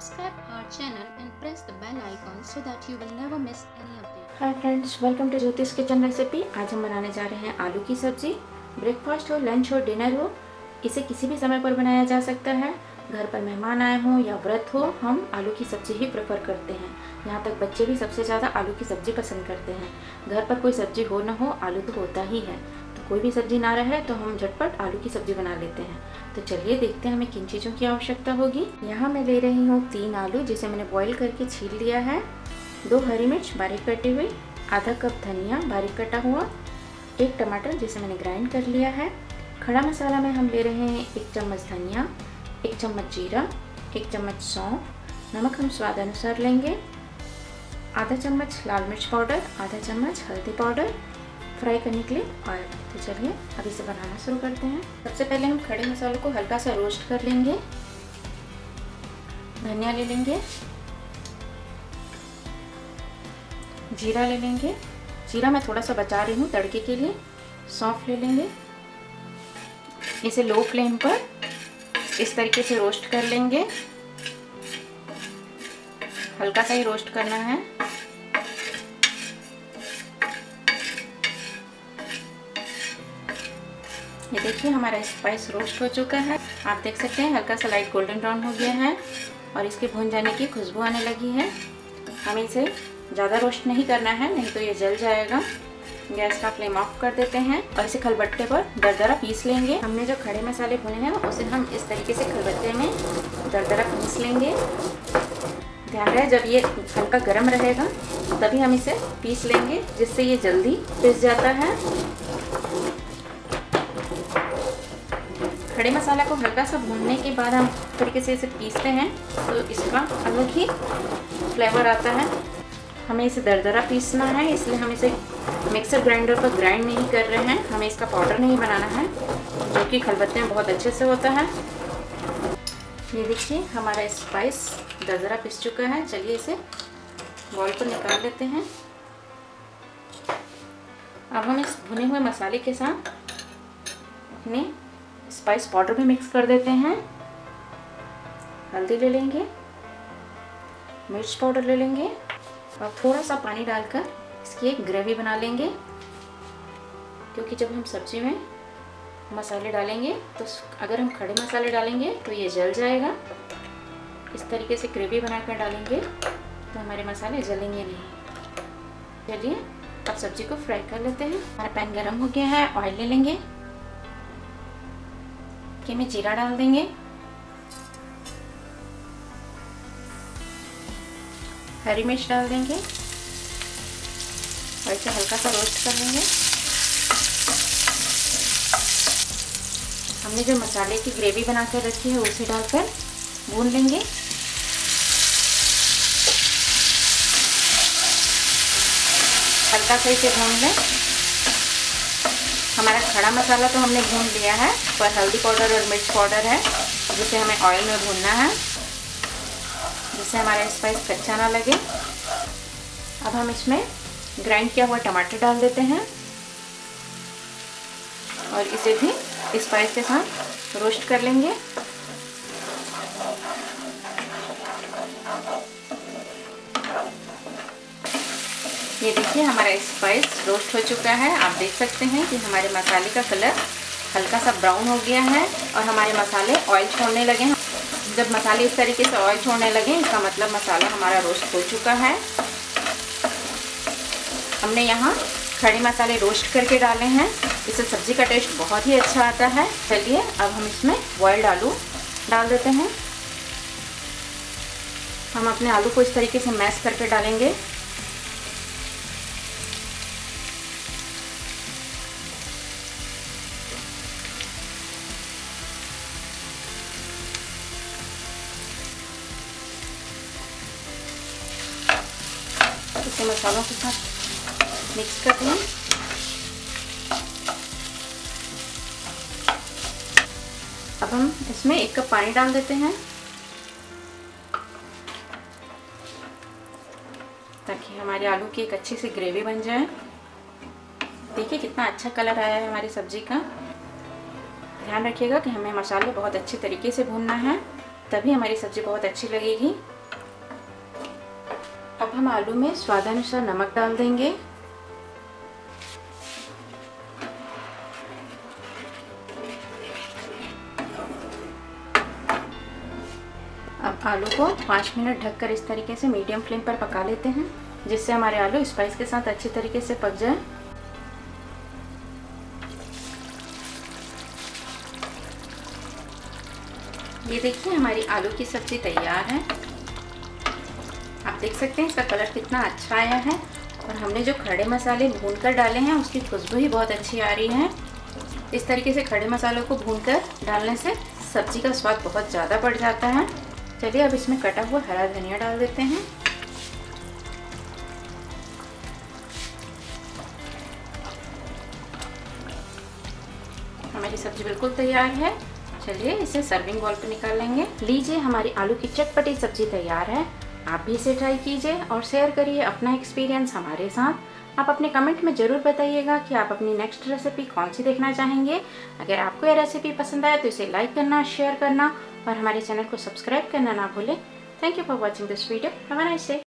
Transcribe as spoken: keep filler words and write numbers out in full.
subscribe our channel and press the bell icon so that you will never miss any update. Hi friends, welcome to Jyotish kitchen recipe. आज हम बनाने जा रहे हैं आलू की सब्ज़ी। ब्रेकफास्ट हो, लंच हो, डिनर हो, इसे किसी भी समय पर बनाया जा सकता है। घर पर मेहमान आए हों या व्रत हो, हम आलू की सब्ज़ी ही प्रेफर करते हैं। यहाँ तक बच्चे भी सबसे ज़्यादा आलू की सब्ज़ी पसंद करते हैं। घर पर कोई सब्ज़ी हो ना हो, आलू तो होता ही है। तो कोई भी सब्ज़ी ना रहे तो हम झटपट आलू की सब्ज़ी बना लेते हैं। तो चलिए देखते हैं हमें किन चीज़ों की आवश्यकता होगी। यहाँ मैं ले रही हूँ तीन आलू, जिसे मैंने बॉईल करके छील लिया है। दो हरी मिर्च बारीक कटी हुई, आधा कप धनिया बारीक कटा हुआ, एक टमाटर जिसे मैंने ग्राइंड कर लिया है। खड़ा मसाला में हम ले रहे हैं एक चम्मच धनिया, एक चम्मच जीरा, एक चम्मच सौंफ, नमक हम स्वाद अनुसार लेंगे, आधा चम्मच लाल मिर्च पाउडर, आधा चम्मच हल्दी पाउडर, फ्राई करने के लिए ऑयल। तो चलिए अब इसे बनाना शुरू करते हैं। सबसे पहले हम खड़े मसालों को हल्का सा रोस्ट कर लेंगे। धनिया ले लेंगे, जीरा ले लेंगे, जीरा मैं थोड़ा सा बचा रही हूँ तड़के के लिए। सौंफ ले लेंगे, इसे लो फ्लेम पर इस तरीके से रोस्ट कर लेंगे। हल्का सा ही रोस्ट करना है। ये देखिए हमारा स्पाइस रोस्ट हो चुका है। आप देख सकते हैं हल्का सा लाइट गोल्डन ब्राउन हो गया है और इसके भून जाने की खुशबू आने लगी है। हमें इसे ज़्यादा रोस्ट नहीं करना है, नहीं तो ये जल जाएगा। गैस का फ्लेम ऑफ कर देते हैं और इसे खलबट्टे पर दरदरा पीस लेंगे। हमने जो खड़े मसाले भुने हैं उसे हम इस तरीके से खलबट्टे में दरदरा पीस लेंगे। ध्यान रहे जब ये हल्का गर्म रहेगा तभी हम इसे पीस लेंगे, जिससे ये जल्दी पिस जाता है। खड़े मसाला को हल्का सा भूनने के बाद हम तरीके से इसे पीसते हैं तो इसका अलग ही फ्लेवर आता है। हमें इसे दरदरा पीसना है, इसलिए हम इसे मिक्सर ग्राइंडर पर ग्राइंड नहीं कर रहे हैं। हमें इसका पाउडर नहीं बनाना है, जो कि खलबत्ते में बहुत अच्छे से होता है। ये देखिए हमारा स्पाइस दरदरा पिस चुका है। चलिए इसे बॉल पर निकाल लेते हैं। अब हम इस भुने हुए मसाले के साथ अपने स्पाइस पाउडर भी मिक्स कर देते हैं। हल्दी ले लेंगे, मिर्च पाउडर ले लेंगे और थोड़ा सा पानी डालकर इसकी एक ग्रेवी बना लेंगे, क्योंकि जब हम सब्जी में मसाले डालेंगे तो अगर हम खड़े मसाले डालेंगे तो ये जल जाएगा। इस तरीके से ग्रेवी बनाकर डालेंगे तो हमारे मसाले जलेंगे नहीं। चलिए अब सब्जी को फ्राई कर लेते हैं। हमारा पैन गरम हो गया है। ऑयल ले लेंगे, कि में जीरा डाल देंगे, हरी मिर्च डाल देंगे और इसे हल्का सा रोस्ट कर लेंगे। हमने जो मसाले की ग्रेवी बनाकर रखी है उसे डालकर भून लेंगे। हल्का सा इसे भून लें। हमारा खड़ा मसाला तो हमने भून लिया है, पर हल्दी पाउडर और मिर्च पाउडर है जिसे हमें ऑयल में भूनना है, जिससे हमारा स्पाइस कच्चा ना लगे। अब हम इसमें ग्राइंड किया हुआ टमाटर डाल देते हैं और इसे भी स्पाइस के साथ रोस्ट कर लेंगे। ये देखिए हमारा स्पाइस रोस्ट हो चुका है। आप देख सकते हैं कि हमारे मसाले का कलर हल्का सा ब्राउन हो गया है और हमारे मसाले ऑयल छोड़ने लगे हैं। जब मसाले इस तरीके से ऑयल छोड़ने लगे, इसका मतलब मसाला हमारा रोस्ट हो चुका है। हमने यहाँ खड़े मसाले रोस्ट करके डाले हैं, इससे सब्ज़ी का टेस्ट बहुत ही अच्छा आता है। चलिए अब हम इसमें बॉइल्ड आलू डाल देते हैं। हम अपने आलू को इस तरीके से मैश करके डालेंगे। इसे मसालों के साथ मिक्स कर लें। अब हम इसमें एक कप पानी डाल देते हैं, ताकि हमारे आलू की एक अच्छी सी ग्रेवी बन जाए। देखिए कितना अच्छा कलर आया है हमारी सब्जी का। ध्यान रखिएगा कि हमें मसाले बहुत अच्छे तरीके से भूनना है, तभी हमारी सब्ज़ी बहुत अच्छी लगेगी। अब हम आलू में स्वादानुसार नमक डाल देंगे। अब आलू को पाँच मिनट ढककर इस तरीके से मीडियम फ्लेम पर पका लेते हैं, जिससे हमारे आलू स्पाइस के साथ अच्छी तरीके से पक जाए। ये देखिए हमारी आलू की सब्ज़ी तैयार है। आप देख सकते हैं इसका कलर कितना अच्छा आया है और हमने जो खड़े मसाले भूनकर डाले हैं उसकी खुशबू ही बहुत अच्छी आ रही है। इस तरीके से खड़े मसालों को भूनकर डालने से सब्ज़ी का स्वाद बहुत ज़्यादा बढ़ जाता है। चलिए अब इसमें कटा हुआ हरा धनिया डाल देते हैं। हमारी सब्ज़ी बिल्कुल तैयार है। चलिए इसे सर्विंग बाउल पर निकाल लेंगे। लीजिए हमारी आलू की चटपटी सब्जी तैयार है। आप भी इसे ट्राई कीजिए और शेयर करिए अपना एक्सपीरियंस हमारे साथ। आप अपने कमेंट में ज़रूर बताइएगा कि आप अपनी नेक्स्ट रेसिपी कौन सी देखना चाहेंगे। अगर आपको यह रेसिपी पसंद आए तो इसे लाइक करना, शेयर करना और हमारे चैनल को सब्सक्राइब करना ना भूलें। Thank you for watching this video. Have a nice day.